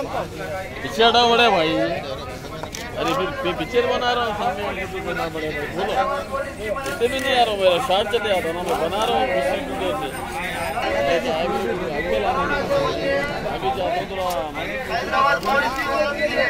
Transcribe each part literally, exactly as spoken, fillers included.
Picture हटाओ बड़े भाई। अरे फिर पिक्चर बना रहा हूँ सामने बना बड़े भाई बोलो। इतने भी नहीं आ रहा हूँ, मेरा शॉर्ट चले आता ना, मैं बना रहा हूँ वीडियो से। अभी जाता हूँ थोड़ा। हैदराबाद पुलिस की मदद कीजिए,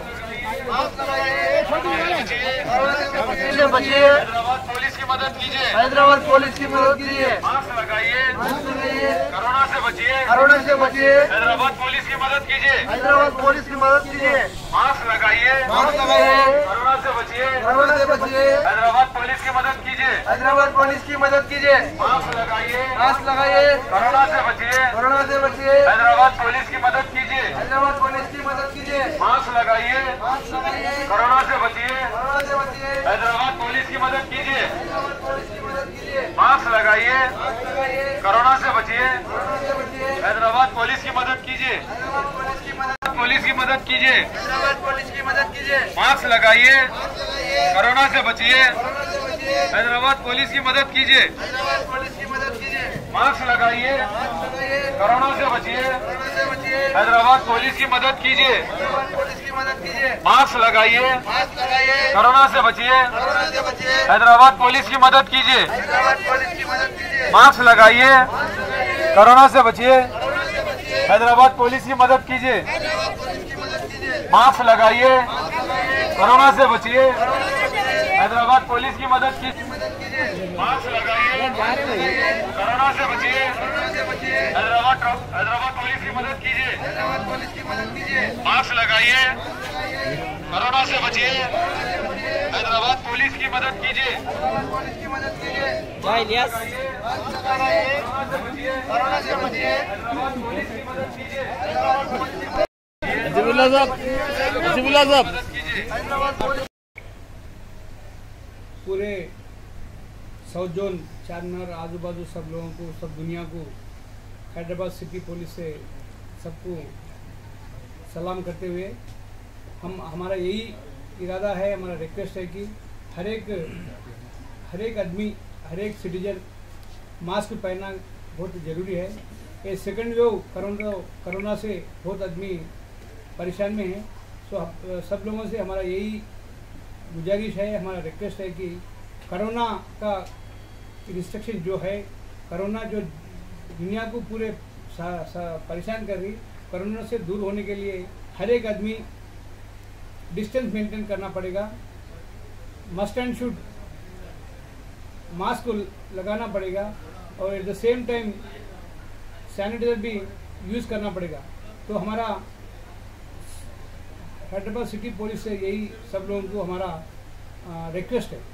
हैदराबाद पुलिस की मदद कीजिए, हैदराबाद पुलिस की मदद कीजिए। मास्क लगाइए, कोरोना से बचिए, कोरोना से बचिए। हैदराबाद पुलिस की मदद कीजिए, हैदराबाद पुलिस की मदद कीजिए। मास्क लगाइए, मास्क लगाइए, कोरोना से बचिए, कोरोना से बचिए। हैदराबाद पुलिस की मदद कीजिए, हैदराबाद पुलिस की मदद कीजिए। मास्क लगाइए, मास्क लगाइए, कोरोना से बचिए, कोरोना से बचिए। हैदराबाद पुलिस की मदद कीजिए, हैदराबाद पुलिस की मदद कीजिए। मास्क लगाइए, मास्क लगाइए, कोरोना से बचिए, कोरोना से बचिए। हैदराबाद पुलिस की मदद कीजिए, हैदराबाद पुलिस की मदद कीजिए। मास्क लगाइए, मास्क लगाइए, कोरोना से बचिए, कोरोना से बचिए। हैदराबाद पुलिस की मदद कीजिए, हैदराबाद पुलिस की मदद पुलिस की मदद कीजिए, हैदराबाद पुलिस की मदद कीजिए। मास्क लगाइए, कोरोना से बचिए, हैदराबाद पुलिस की मदद कीजिए, हैदराबाद पुलिस की मदद कीजिए। मास्क लगाइए, कोरोना से बचिए, हैदराबाद पुलिस की मदद कीजिए, हैदराबाद पुलिस की मदद कीजिए। मास्क लगाइए, मास्क लगाइए, कोरोना से बचिए, कोरोना से बचिए। हैदराबाद पुलिस की मदद कीजिए, हैदराबाद पुलिस की मदद कीजिए। मास्क लगाइए, कोरोना से बचिए, हैदराबाद पुलिस की मदद कीजिए, हैदराबाद पुलिस की मदद कीजिए। मास्क लगाइए, कोरोना से बचिए, हैदराबाद पुलिस की मदद कीजिए। मास्क लगाइए, कोरोना से बचिए, हैदराबाद हैदराबाद पुलिस की मदद कीजिए, हैदराबाद पुलिस की मदद कीजिए। मास्क लगाइए, कोरोना से बचिए, हैदराबाद पुलिस की मदद कीजिए, हैदराबाद पुलिस की मदद कीजिए। जय इलियास, कोरोना से बचिए, हैदराबाद पुलिस की मदद कीजिए, हैदराबाद पुलिस की मदद कीजिए। जिबुल्ला साहब, जिबुल्ला साहब, हैदराबाद पुलिस। पूरे साउथ जोन, चारमीनार, आजू बाजू सब लोगों को, सब दुनिया को, हैदराबाद सिटी पुलिस से सबको सलाम करते हुए हम हमारा यही इरादा है, हमारा रिक्वेस्ट है कि हर एक हर एक आदमी, हर एक सिटीजन मास्क पहनना बहुत ज़रूरी है। ये सेकंड वेव कोरोना कोरोना से बहुत आदमी परेशान में है। सो सब लोगों से हमारा यही गुजारिश है, हमारा रिक्वेस्ट है कि कोरोना का रिस्ट्रिक्शन जो है, कोरोना जो दुनिया को पूरे सा, सा, परेशान कर रही, कोरोना से दूर होने के लिए हर एक आदमी डिस्टेंस मेंटेन करना पड़ेगा, मस्ट एंड शुड मास्क को लगाना पड़ेगा और at the same time sanitiser भी यूज़ करना पड़ेगा। तो हमारा हैदराबाद सिटी पुलिस से यही सब लोगों को हमारा रिक्वेस्ट है।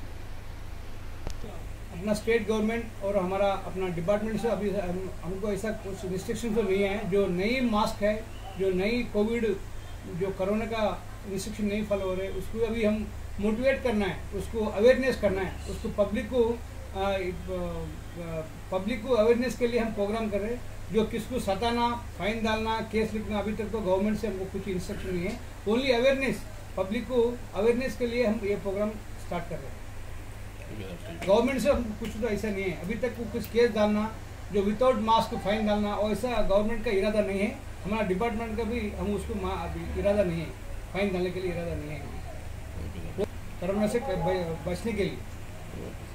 अपना स्टेट गवर्नमेंट और हमारा अपना डिपार्टमेंट से अभी हम, हमको ऐसा कुछ रिस्ट्रिक्शन तो नहीं है। जो नई मास्क है, जो नई कोविड जो कोरोना का रिस्ट्रिक्शन नहीं फॉलो हो रहे, उसको अभी हम मोटिवेट करना है, उसको अवेयरनेस करना है, उसको पब्लिक को पब्लिक को अवेयरनेस के लिए हम प्रोग्राम कर रहे हैं। जो किसको सताना, फाइन डालना, केस लिखना, अभी तक तो गवर्नमेंट से हमको कुछ इंस्ट्रक्शन नहीं है। ओनली अवेयरनेस, पब्लिक को अवेयरनेस के लिए हम ये प्रोग्राम स्टार्ट कर रहे हैं। गवर्नमेंट से हम कुछ तो ऐसा नहीं है, अभी तक कुछ केस डालना, जो विदाउट मास्क फाइन डालना, और ऐसा गवर्नमेंट का इरादा नहीं है। हमारा डिपार्टमेंट का भी हम उसको इरादा नहीं है, फाइन डालने के लिए इरादा नहीं है, कोरोना से बचने के लिए।